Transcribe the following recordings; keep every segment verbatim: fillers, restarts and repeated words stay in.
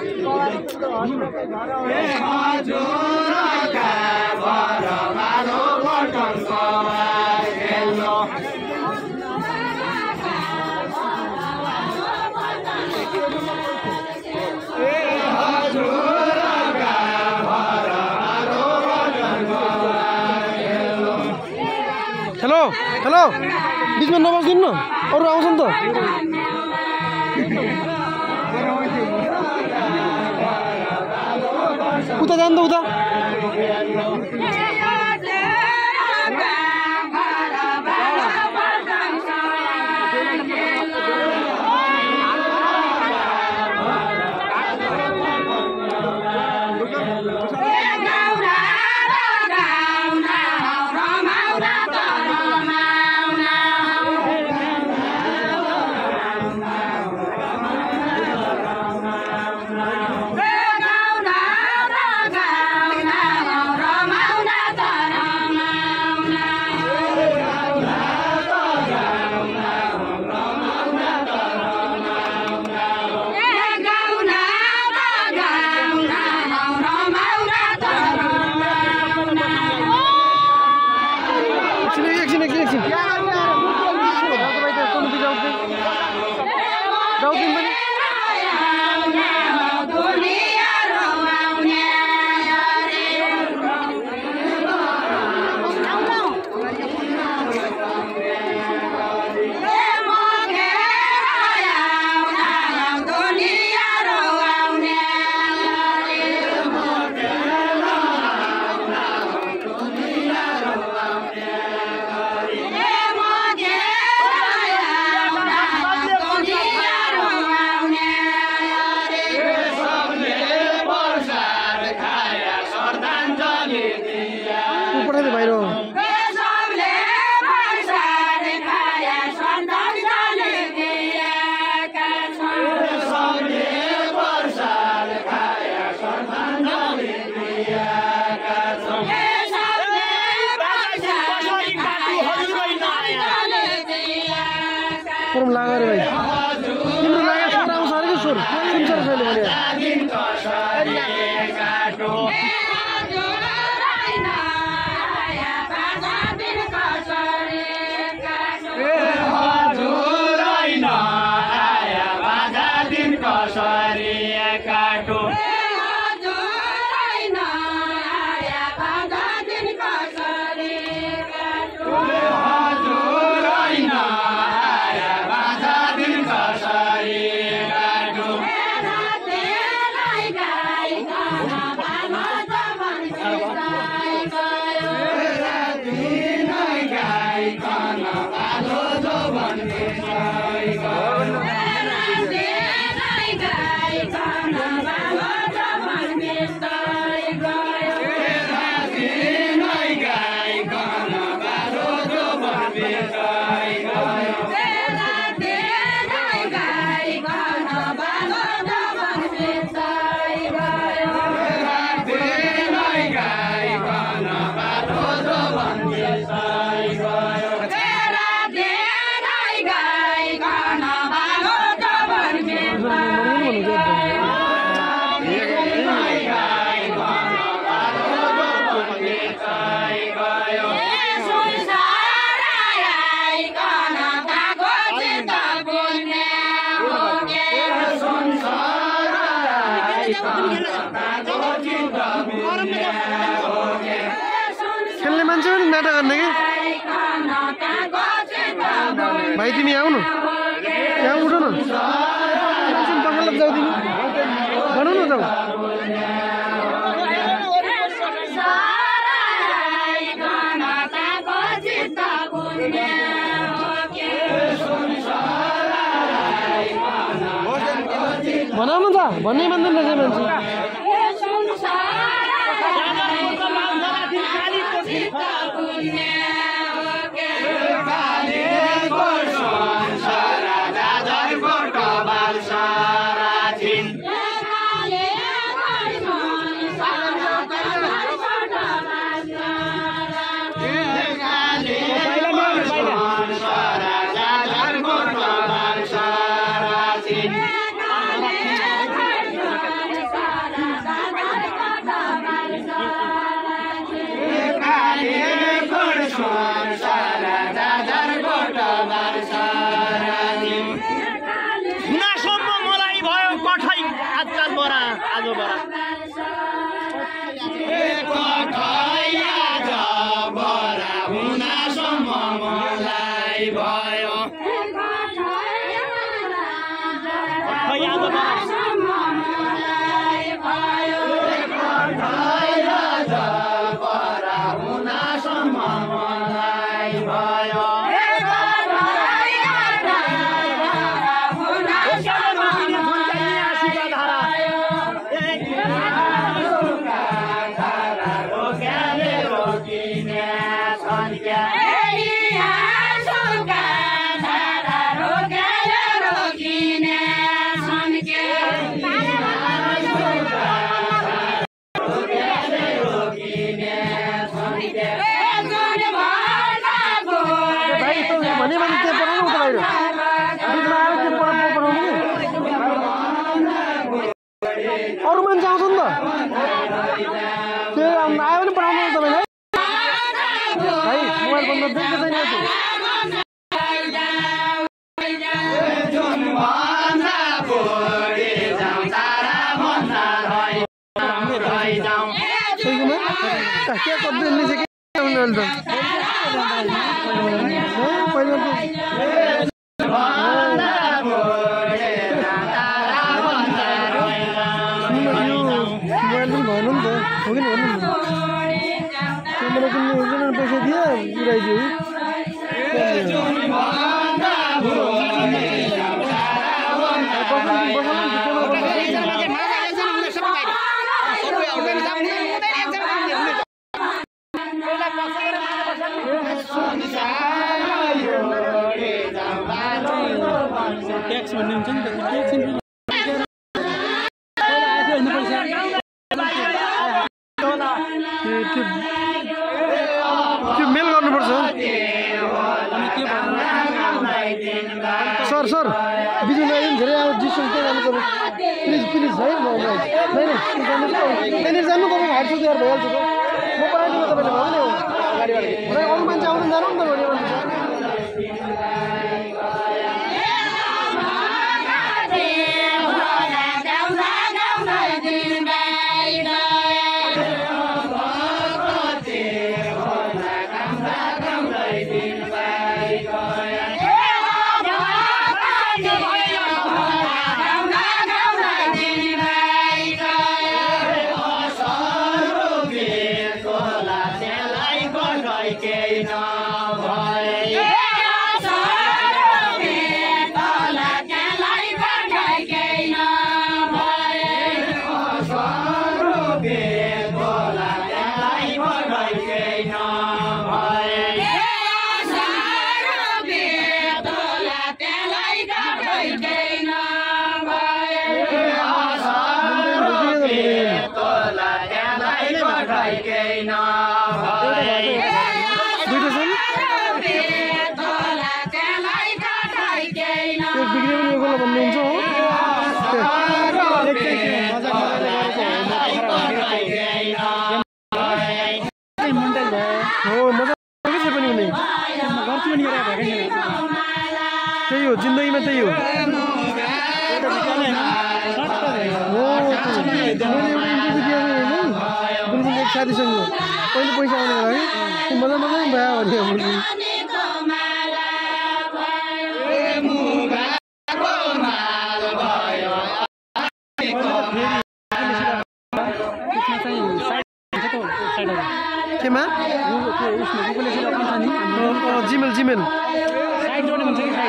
hello hello बीचमा नबस्दिनु न अरु आउँछ नि त उता जानु त उता परम लागा रे भाइ तिम्रो लागा छोरा आउँछ अरे के स्वर सुन्छ र छैन भने खेल्ने मान्छे पनि नाटक गर्ने कि भाइ तिमी आऊ न यहाँ उठ न पखाल जाऊ तिमी भनौ न जाऊ भनौ न त भन्नै मान्दैन रहेछ मान्छे अरू मान्छे आउँछ नि त त्यो आयो भने पठाउनु तपाईँलाई भाइ मोबाइल बन्द देख्छ छैन क्या गर्दै निसे के उनीहरूले त पहिला पैसा दियो उडाइदियो ट्याक्स भन्ने हुन्छ नि त त्यो मेल गर्नुपर्छ सर सर बिजुली आयो धेरै अब डिस्टेन्स चाहिँ जानु पर्यो प्लिज प्लिज है त्यहाँनिर जानु तपाईँ हाट सुधार भइहाल्छ म पठाइदिनु तपाईँले भयो नि गाडीबाट अरू मान्छे आउनु जानु नि त गाडी त्यही हो जिन्दगीमा त्यही हो एक साथीसँग पहिले पैसा आउने है मजा मजा भयो भने केमा जिमेल जिमेल साइड जोड्नु हुन्छ कि साइड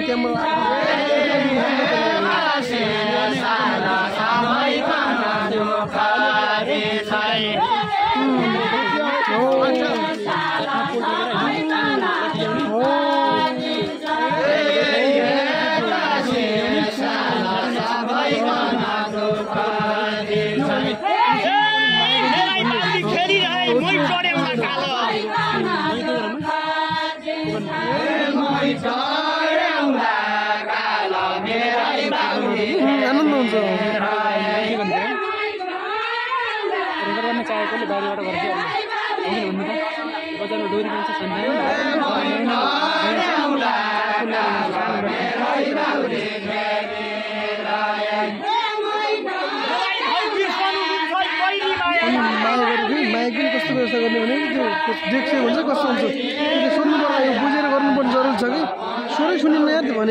क्यामेरा आनन्द हुन्छ चाहेकोले बारीबाट गर्छ बजारमा डोरी मान्छ माइक पनि कस्तो व्यवस्था गर्ने भने त्यो देख्छ भन्छ कस्तो हुन्छ त्यो सुन्नु पर्ला यो बुझेर गर्नुपर्ने जरुरी छ कि स्वरै सुनिन्न याद भने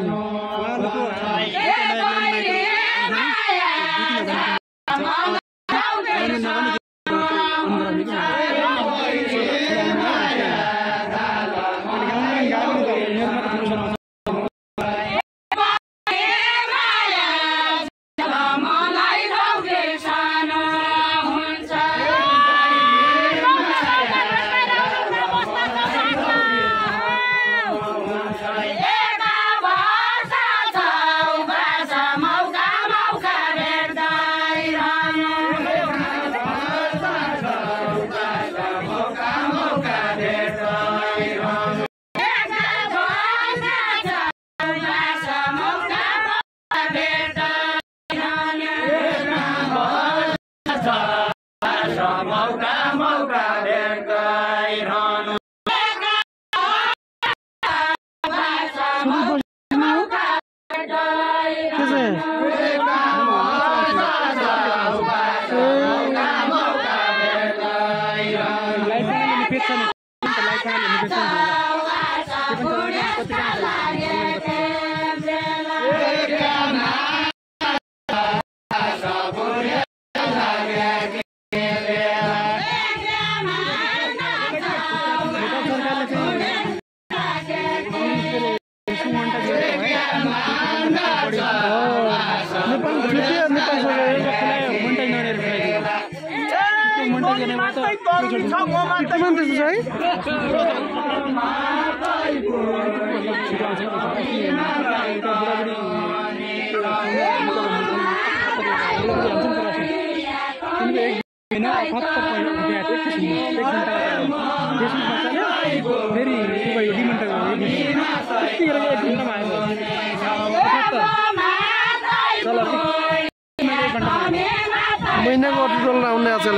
महिनाको अटोटोल आउने आजकल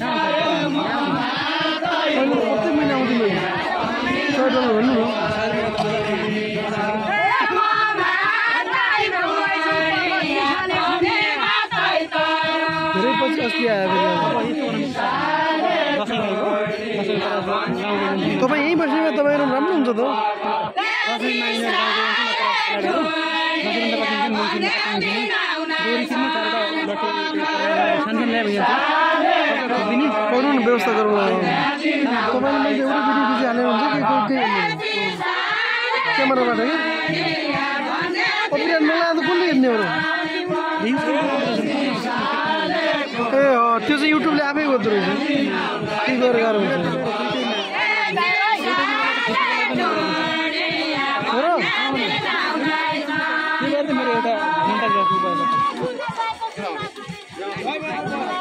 प्रत्येक महिना आउँदैन सय डलर भन्नु धेरै पछि अस्ति आयो तपाईँ यहीँ बस्नेमा तपाईँहरू राम्रो हुन्छ त व्यवस्था गरौँ तपाईँले मैले एउटा भिडियो खिची हालेर हुन्छ कि क्यामेराबाट कि कपिराइट नलाएर त कसले हेर्ने हो ए त्यो चाहिँ युट्युबले आफै गर्दो रहेछ के गरेर गाह्रो हुन्छ मेरो एउटा